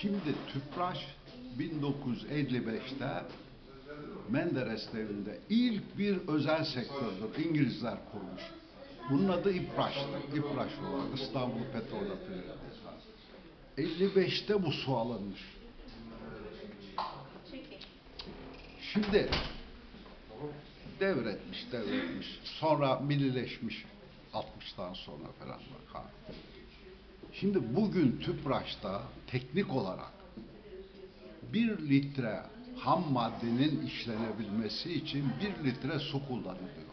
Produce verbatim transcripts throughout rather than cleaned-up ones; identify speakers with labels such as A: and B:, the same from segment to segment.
A: Şimdi Tüpraş bin dokuz yüz elli beşte Menderes devrinde ilk bir özel sektördür. İngilizler kurmuş. Bunun adı İPRAŞ'tır. İPRAŞ olarak İstanbul Petrol Rafineri. elli beşte bu su alınmış. Şimdi devretmiş, devretmiş. Sonra millileşmiş altmıştan sonra falan bak ha. Şimdi bugün Tüpraş'ta teknik olarak bir litre ham maddenin işlenebilmesi için bir litre su kullanılıyor.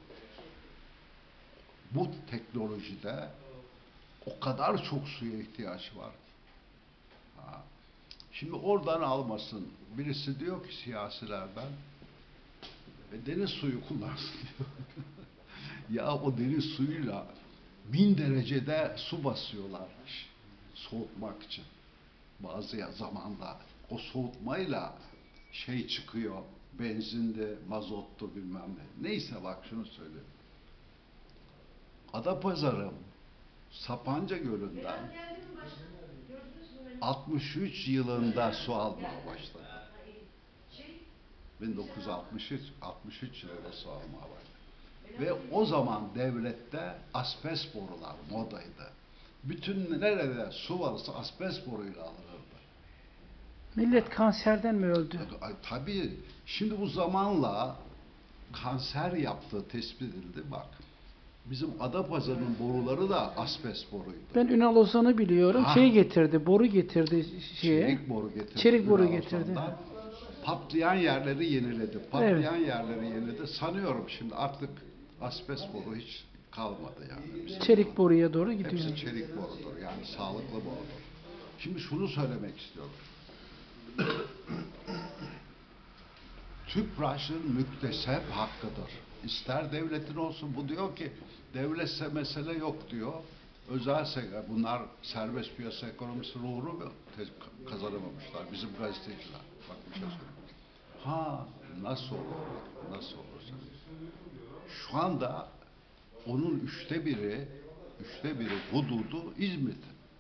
A: Bu teknolojide o kadar çok suya ihtiyaç var ki. Ha. Şimdi oradan almasın. Birisi diyor ki siyasilerden e, deniz suyu kullansın diyor. Ya o deniz suyuyla bin derecede su basıyorlarmış soğutmak için. Bazı zamanda o soğutmayla şey çıkıyor, benzinde, mazottu bilmem ne. Neyse bak şunu söyleyeyim. Adapazarı Sapanca Gölü'nden altmış üç yılında su almaya başladı. bin dokuz yüz altmış üç, altmış üç yılında su almaya başladı. Ve o zaman devlette asbest borular modaydı. Bütün nerede su varsa asbest boruyla alınırdı.
B: Millet kanserden mi öldü?
A: Tabii. Şimdi bu zamanla kanser yaptığı tespit edildi. Bak. Bizim Adapazarı'nın boruları da asbest boruydu.
B: Ben Ünal Ozan'ı biliyorum.
A: Ha.
B: Şey getirdi, boru getirdi şeye.
A: Çelik boru getirdi.
B: Çelik boru
A: Ünal
B: getirdi.
A: Ozan'dan. Patlayan yerleri yeniledi. Patlayan evet. yerleri yeniledi. Sanıyorum şimdi artık asbest boru hiç kalmadı yani. Bizim
B: çelik boruya doğru gidiyor.
A: Hepsi çelik borudur. Yani sağlıklı borudur. Şimdi şunu söylemek istiyorum. Tüpraş'ın müktesep hakkıdır. İster devletin olsun. Bu diyor ki devletse mesele yok diyor. Özel sektör. Bunlar serbest piyasa ekonomisi ruhunu kazanamamışlar. Bizim gazeteciler. Bak bir şey söyleyeyim. Ha nasıl olur? Nasıl olursa. Şu anda onun üçte biri üçte biri hududu İzmit.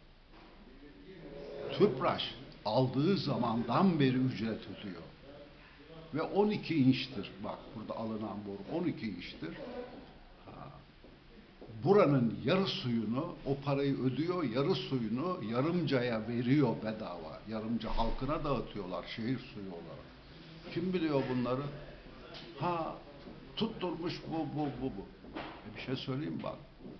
A: Tüpraş aldığı zamandan beri ücret ödüyor. Ve on iki inçtir. Bak burada alınan boru on iki inçtir. Ha. Buranın yarı suyunu, o parayı ödüyor, yarı suyunu Yarımca'ya veriyor bedava. Yarımca halkına dağıtıyorlar şehir suyu olarak. Kim biliyor bunları? Ha, tutturmuş bu, bu, bu, bu. E bir şey söyleyeyim bak.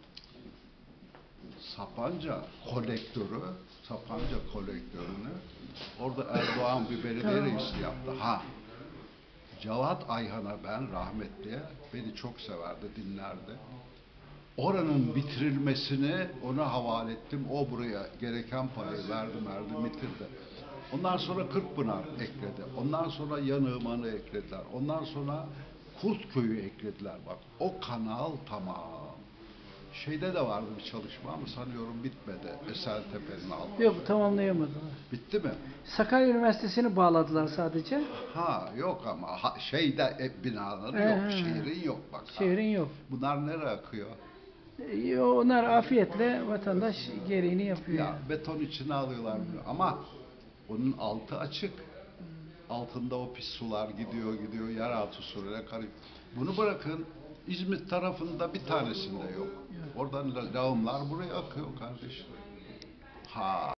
A: Sapanca kolektörü, Sapanca kolektörünü orada Erdoğan bir belediye reisi yaptı. Ha. Cevat Ayhan'a ben rahmetliye, beni çok severdi, dinlerdi. Oranın bitirilmesini ona havale ettim. O buraya gereken parayı verdi, verdi, bitirdi. Ondan sonra Kırkpınar ekledi. Ondan sonra Yanığıman'ı eklediler. Ondan sonra Kurtköy'ü eklediler. Bak o kanal tamam. Şeyde de vardı bir çalışma ama sanıyorum bitmedi. Esentepe'nin altında.
B: Yok tamamlayamadılar.
A: Bitti mi?
B: Sakarya Üniversitesi'ni bağladılar sadece.
A: Ha yok ama ha, şeyde e, binaları
B: Ee,
A: yok. Şehrin yok bak.
B: Şehrin yok.
A: Bunlar nereye akıyor?
B: E, onlar afiyetle vatandaş gereğini yapıyor.
A: Ya beton içine alıyorlar bunu. Ama onun altı açık. Altında o pis sular gidiyor gidiyor yeraltı suyuyla karıyor. Bunu bırakın İzmit tarafında bir tanesinde yok. Oradan lağımlar buraya akıyor kardeşim. Ha